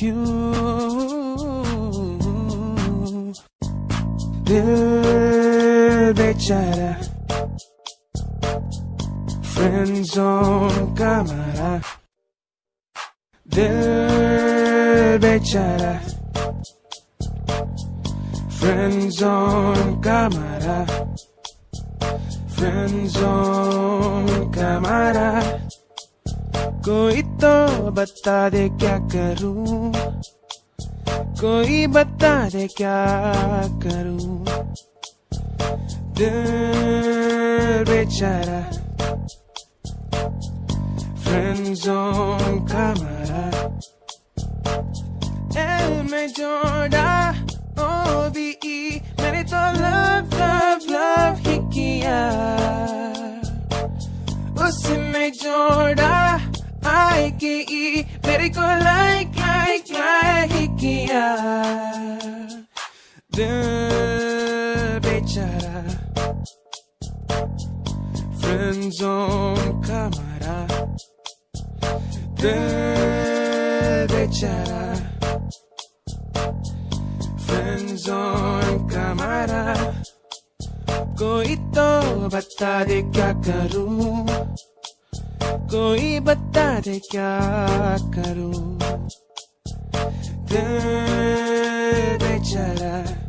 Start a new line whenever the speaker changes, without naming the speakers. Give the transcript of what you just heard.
क्यों दिल बेचारा फ्रेंड जोन का मारा दिल बेचारा फ्रेंड जोन का मारा फ्रेंड जोन का मारा कोई तो बता दे क्या करूं कोई बता दे क्या करूं दिल बेचारा फ्रेंड जोन का मारा एल में जोड़ा ओ बी ई मैंने तो लव लव लव ही किया उसमें जोड़ा आई के ई मेरे को लाइक लाइक लाइक ही किया दिल बेचारा फ्रेंड जोन का मारा दिल बेचारा फ्रेंड जोन का मारा कोई तो बता दे क्या करूं कोई बता दे क्या करूं दिल बेचारा